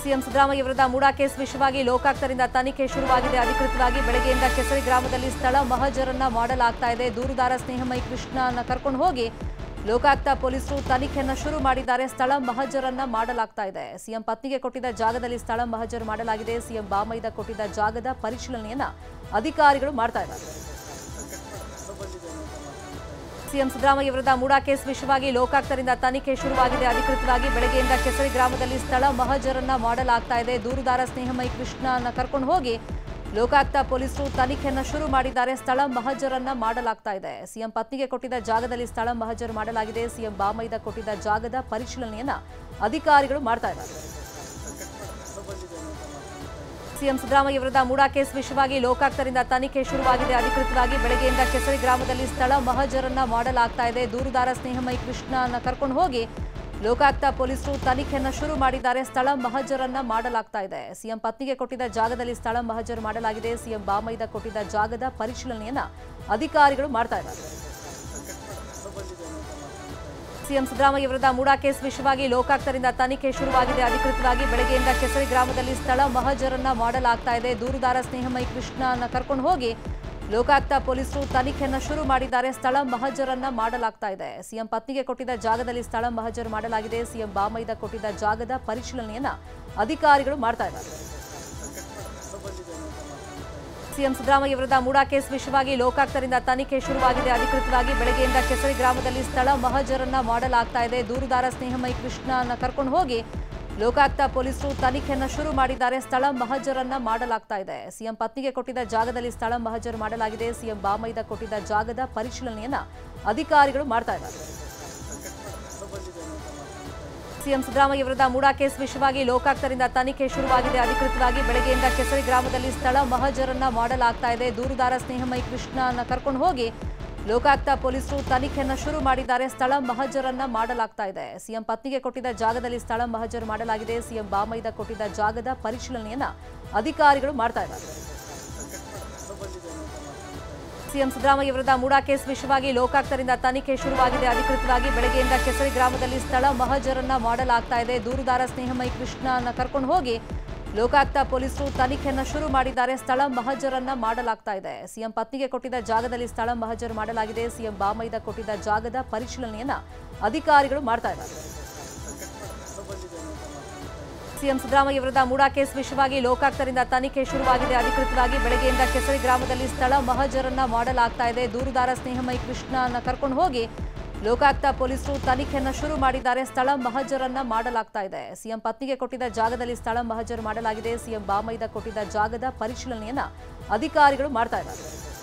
CM Siddaramaiah ವಿರುದ್ಧ MUDA case ವಿಷಯವಾಗಿ ಲೋಕಾಯುಕ್ತರಿಂದ ತನಿಖೆ ಶುರುವಾಗಿದೆ. ಅಧಿಕೃತವಾಗಿ ಬೆಳಗ್ಗೆಯಿಂದ ಕೆಸರಿ ಗ್ರಾಮದಲ್ಲಿ ಸ್ಥಳ ಮಹಜರನ್ನ ಮಾಡಲಾಗ್ತಾ ಇದೆ. ದೂರುದಾರ ಸ್ನೇಹಮಯಿ ಕೃಷ್ಣನ ಕರ್ಕೊಂಡು ಹೋಗಿ ಲೋಕಾಯುಕ್ತ ಪೊಲೀಸರು ತನಿಖೆಯನ್ನು ಶುರು ಮಾಡಿದ್ದಾರೆ. ಸ್ಥಳ ಮಹಜರನ್ನ ಮಾಡಲಾಗ್ತಾ ಇದೆ. ಸಿಎಂ ಪತ್ನಿಗೆ ಕೊಟ್ಟಿದ್ದ ಜಾಗದಲ್ಲಿ ಸ್ಥಳ ಮಹಜರು ಮಾಡಲಾಗಿದೆ. ಸಿಎಂ ಬಾಮೈದ ಕೊಟ್ಟಿದ್ದ ಜಾಗದ ಪರಿಶೀಲನೆಯನ್ನ ಅಧಿಕಾರಿಗಳು ಮಾಡ್ತಾ ಇದ್ದಾರೆ. ಸಿಎಂ ಸಿದ್ದರಾಮಯ್ಯ ವಿರುದ್ಧ ಮೂಡಾ ಕೇಸ್ ವಿಷಯವಾಗಿ ಲೋಕಾಯುಕ್ತರಿಂದ ತನಿಖೆ ಶುರುವಾಗಿದೆ. ಅಧಿಕೃತವಾಗಿ ಬೆಳಗ್ಗೆಯಿಂದ ಕೆಸರಿ ಗ್ರಾಮದಲ್ಲಿ ಸ್ಥಳ ಮಹಜರನ್ನ ಮಾಡಲಾಗ್ತಾ ಇದೆ. ದೂರುದಾರ ಸ್ನೇಹಮಯಿ ಕೃಷ್ಣನ ಕರ್ಕೊಂಡು ಹೋಗಿ ಲೋಕಾಯುಕ್ತ ಪೊಲೀಸರು ತನಿಖೆಯನ್ನು ಶುರು ಮಾಡಿದ್ದಾರೆ. ಸ್ಥಳ ಮಹಜರನ್ನ ಮಾಡಲಾಗ್ತಾ ಇದೆ. ಸಿಎಂ ಪತ್ನಿಗೆ ಕೊಟ್ಟಿದ್ದ ಜಾಗದಲ್ಲಿ ಸ್ಥಳ ಮಹಜರು ಮಾಡಲಾಗಿದೆ. ಸಿಎಂ ಬಾಮೈದ ಕೊಟ್ಟಿದ್ದ ಜಾಗದ ಪರಿಶೀಲನೆಯನ್ನ ಅಧಿಕಾರಿಗಳು ಮಾಡ್ತಾ ಇದ್ದಾರೆ. ಸಿಎಂ ಸಿದ್ದರಾಮಯ್ಯ ವಿರುದ್ಧ ಮೂಡಾ ಕೇಸ್ ವಿಷಯವಾಗಿ ಲೋಕಾಯುಕ್ತರಿಂದ ತನಿಖೆ ಶುರುವಾಗಿದೆ. ಅಧಿಕೃತವಾಗಿ ಬೆಳಗ್ಗೆಯಿಂದ ಕೆಸರಿ ಗ್ರಾಮದಲ್ಲಿ ಸ್ಥಳ ಮಹಜರನ್ನ ಮಾಡಲಾಗ್ತಾ ಇದೆ. ದೂರುದಾರ ಸ್ನೇಹಮಯಿ ಕೃಷ್ಣನ ಕರ್ಕೊಂಡು ಹೋಗಿ ಲೋಕಾಯುಕ್ತ ಪೊಲೀಸರು ತನಿಖೆಯನ್ನು ಶುರು ಮಾಡಿದ್ದಾರೆ. ಸ್ಥಳ ಮಹಜರನ್ನ ಮಾಡಲಾಗ್ತಾ ಇದೆ. ಸಿಎಂ ಪತ್ನಿಗೆ ಕೊಟ್ಟಿದ್ದ ಜಾಗದಲ್ಲಿ ಸ್ಥಳ ಮಹಜರು ಮಾಡಲಾಗಿದೆ. ಸಿಎಂ ಬಾಮೈದ ಕೊಟ್ಟಿದ್ದ ಜಾಗದ ಪರಿಶೀಲನೆಯನ್ನ ಅಧಿಕಾರಿಗಳು ಮಾಡ್ತಾ ಇದ್ದಾರೆ. ಸಿಎಂ ಸಿದ್ದರಾಮಯ್ಯ ವಿರುದ್ಧ ಮೂಡಾ ಕೇಸ್ ವಿಷಯವಾಗಿ ಲೋಕಾಯುಕ್ತರಿಂದ ತನಿಖೆ ಶುರುವಾಗಿದೆ. ಅಧಿಕೃತವಾಗಿ ಬೆಳಗ್ಗೆಯಿಂದ ಕೆಸರಿ ಗ್ರಾಮದಲ್ಲಿ ಸ್ಥಳ ಮಹಜರನ್ನ ಮಾಡಲಾಗ್ತಾ ಇದೆ. ದೂರುದಾರ ಸ್ನೇಹಮಯಿ ಕೃಷ್ಣನ ಕರ್ಕೊಂಡು ಹೋಗಿ ಲೋಕಾಯುಕ್ತ ಪೊಲೀಸರು ತನಿಖೆಯನ್ನು ಶುರು ಮಾಡಿದ್ದಾರೆ. ಸ್ಥಳ ಮಹಜರನ್ನ ಮಾಡಲಾಗ್ತಾ ಇದೆ. ಸಿಎಂ ಪತ್ನಿಗೆ ಕೊಟ್ಟಿದ್ದ ಜಾಗದಲ್ಲಿ ಸ್ಥಳ ಮಹಜರು ಮಾಡಲಾಗಿದೆ. ಸಿಎಂ ಬಾಮೈದ ಕೊಟ್ಟಿದ್ದ ಜಾಗದ ಪರಿಶೀಲನೆಯನ್ನ ಅಧಿಕಾರಿಗಳು ಮಾಡ್ತಾ ಇದ್ದಾರೆ. ಸಿಎಂ ಸಿದ್ದರಾಮಯ್ಯ ವಿರುದ್ಧ ಮೂಡಾ ಕೇಸ್ ವಿಷಯವಾಗಿ ಲೋಕಾಯುಕ್ತರಿಂದ ತನಿಖೆ ಶುರುವಾಗಿದೆ. ಅಧಿಕೃತವಾಗಿ ಬೆಳಗ್ಗೆಯಿಂದ ಕೆಸರಿ ಗ್ರಾಮದಲ್ಲಿ ಸ್ಥಳ ಮಹಜರನ್ನ ಮಾಡಲಾಗ್ತಾ ಇದೆ. ದೂರುದಾರ ಸ್ನೇಹಮಯಿ ಕೃಷ್ಣನ ಕರ್ಕೊಂಡು ಹೋಗಿ ಲೋಕಾಯುಕ್ತ ಪೊಲೀಸರು ತನಿಖೆಯನ್ನು ಶುರು ಮಾಡಿದ್ದಾರೆ. ಸ್ಥಳ ಮಹಜರನ್ನ ಮಾಡಲಾಗ್ತಾ ಇದೆ. ಸಿಎಂ ಪತ್ನಿಗೆ ಕೊಟ್ಟಿದ್ದ ಜಾಗದಲ್ಲಿ ಸ್ಥಳ ಮಹಜರು ಮಾಡಲಾಗಿದೆ. ಸಿಎಂ ಬಾಮೈದ ಕೊಟ್ಟಿದ್ದ ಜಾಗದ ಪರಿಶೀಲನೆಯನ್ನ ಅಧಿಕಾರಿಗಳು ಮಾಡ್ತಾ ಇದ್ದಾರೆ. ಸಿಎಂ ಸಿದ್ದರಾಮಯ್ಯ ವಿರುದ್ಧ ಮೂಡಾ ಕೇಸ್ ವಿಷಯವಾಗಿ ಲೋಕಾಯುಕ್ತರಿಂದ ತನಿಖೆ ಶುರುವಾಗಿದೆ. ಅಧಿಕೃತವಾಗಿ ಬೆಳಗ್ಗೆಯಿಂದ ಕೆಸರಿ ಗ್ರಾಮದಲ್ಲಿ ಸ್ಥಳ ಮಹಜರನ್ನ ಮಾಡಲಾಗ್ತಾ ಇದೆ. ದೂರುದಾರ ಸ್ನೇಹಮಯಿ ಕೃಷ್ಣನ ಕರ್ಕೊಂಡು ಹೋಗಿ ಲೋಕಾಯುಕ್ತ ಪೊಲೀಸರು ತನಿಖೆಯನ್ನು ಶುರು ಮಾಡಿದ್ದಾರೆ. ಸ್ಥಳ ಮಹಜರನ್ನ ಮಾಡಲಾಗ್ತಾ ಇದೆ. ಸಿಎಂ ಪತ್ನಿಗೆ ಕೊಟ್ಟಿದ್ದ ಜಾಗದಲ್ಲಿ ಸ್ಥಳ ಮಹಜರು ಮಾಡಲಾಗಿದೆ. ಸಿಎಂ ಬಾಮೈದ ಕೊಟ್ಟಿದ್ದ ಜಾಗದ ಪರಿಶೀಲನೆಯನ್ನ ಅಧಿಕಾರಿಗಳು ಮಾಡ್ತಾ ಇದ್ದಾರೆ. ಸಿಎಂ ಸಿದ್ದರಾಮಯ್ಯ ವಿರುದ್ಧ ಮೂಡಾ ಕೇಸ್ ವಿಷಯವಾಗಿ ಲೋಕಾಯುಕ್ತರಿಂದ ತನಿಖೆ ಶುರುವಾಗಿದೆ. ಅಧಿಕೃತವಾಗಿ ಬೆಳಗ್ಗೆಯಿಂದ ಕೆಸರಿ ಗ್ರಾಮದಲ್ಲಿ ಸ್ಥಳ ಮಹಜರನ್ನ ಮಾಡಲಾಗ್ತಾ ಇದೆ. ದೂರುದಾರ ಸ್ನೇಹಮಯಿ ಕೃಷ್ಣನ ಕರ್ಕೊಂಡು ಹೋಗಿ ಲೋಕಾಯುಕ್ತ ಪೊಲೀಸರು ತನಿಖೆಯನ್ನು ಶುರು ಮಾಡಿದ್ದಾರೆ. ಸ್ಥಳ ಮಹಜರನ್ನ ಮಾಡಲಾಗ್ತಾ ಇದೆ. ಸಿಎಂ ಪತ್ನಿಗೆ ಕೊಟ್ಟಿದ್ದ ಜಾಗದಲ್ಲಿ ಸ್ಥಳ ಮಹಜರು ಮಾಡಲಾಗಿದೆ. ಸಿಎಂ ಬಾಮೈದ ಕೊಟ್ಟಿದ್ದ ಜಾಗದ ಪರಿಶೀಲನೆಯನ್ನ ಅಧಿಕಾರಿಗಳು ಮಾಡ್ತಾ ಇದ್ದಾರೆ. ಸಿಎಂ ಸಿದ್ದರಾಮಯ್ಯ ವಿರುದ್ಧ ಮೂಡಾ ಕೇಸ್ ವಿಷಯವಾಗಿ ಲೋಕಾಯುಕ್ತರಿಂದ ತನಿಖೆ ಶುರುವಾಗಿದೆ. ಅಧಿಕೃತವಾಗಿ ಬೆಳಗ್ಗೆಯಿಂದ ಕೆಸರಿ ಗ್ರಾಮದಲ್ಲಿ ಸ್ಥಳ ಮಹಜರನ್ನ ಮಾಡಲಾಗ್ತಾ ಇದೆ. ದೂರುದಾರ ಸ್ನೇಹಮಯಿ ಕೃಷ್ಣನ ಕರ್ಕೊಂಡು ಹೋಗಿ ಲೋಕಾಯುಕ್ತ ಪೊಲೀಸರು ತನಿಖೆಯನ್ನು ಶುರು ಮಾಡಿದ್ದಾರೆ. ಸ್ಥಳ ಮಹಜರನ್ನ ಮಾಡಲಾಗ್ತಾ ಇದೆ. ಸಿಎಂ ಪತ್ನಿಗೆ ಕೊಟ್ಟಿದ್ದ ಜಾಗದಲ್ಲಿ ಸ್ಥಳ ಮಹಜರು ಮಾಡಲಾಗಿದೆ. ಸಿಎಂ ಬಾಮೈದ ಕೊಟ್ಟಿದ್ದ ಜಾಗದ ಪರಿಶೀಲನೆಯನ್ನ ಅಧಿಕಾರಿಗಳು ಮಾಡ್ತಾ ಇದ್ದಾರೆ.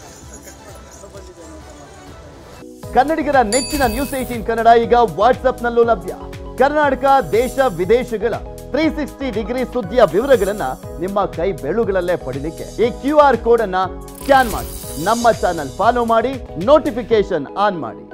ಕನ್ನಡಿಗರ ನೆಚ್ಚಿನ ನ್ಯೂಸ್ 18 ಕನ್ನಡ ಈಗ ವಾಟ್ಸ್ಆಪ್ನಲ್ಲೂ ಲಭ್ಯ. ಕರ್ನಾಟಕ ದೇಶ ವಿದೇಶಗಳ 360 ಡಿಗ್ರಿ ಸುದ್ದಿಯ ವಿವರಗಳನ್ನ ನಿಮ್ಮ ಕೈ ಬೆರಳುಗಳಲ್ಲೇ ಪಡಿಲಿಕ್ಕೆ ಈ QR ಕೋಡ್ ಅನ್ನ ಸ್ಕ್ಯಾನ್ ಮಾಡಿ ನಮ್ಮ ಚಾನಲ್ ಫಾಲೋ ಮಾಡಿ, ನೋಟಿಫಿಕೇಶನ್ ಆನ್ ಮಾಡಿ.